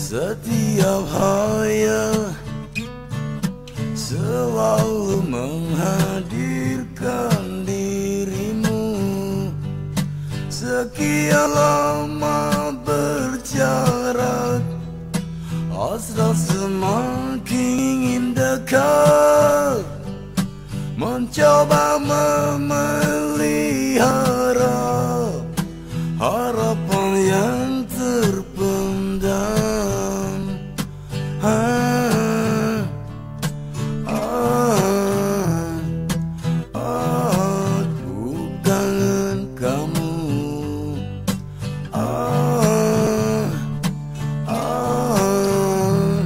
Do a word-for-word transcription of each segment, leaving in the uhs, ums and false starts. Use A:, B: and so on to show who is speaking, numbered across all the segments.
A: Setiap hayal selalu menghadirkan dirimu. Sekian lama berjarak, hasrat semakin ingin dekat, mencoba memelihara harapan yang terpendam. Ah, ah, ah, ku kangen kamu. Ah, ah,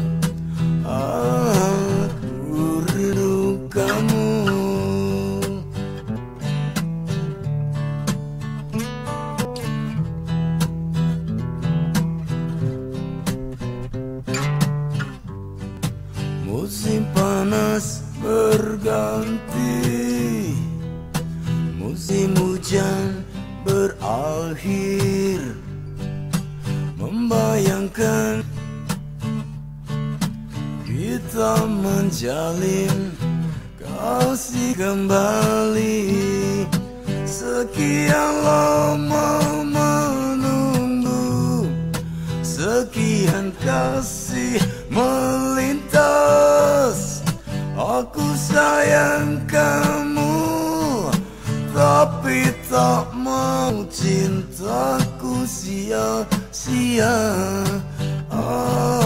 A: ah, ku rindu kamu. Musim panas berganti, musim hujan berakhir, membayangkan kita menjalin kasih kembali. Sekian lama menunggu, sekian kasih melintas. Aku sayang kamu, tapi tak mau cintaku sia-sia. Ah.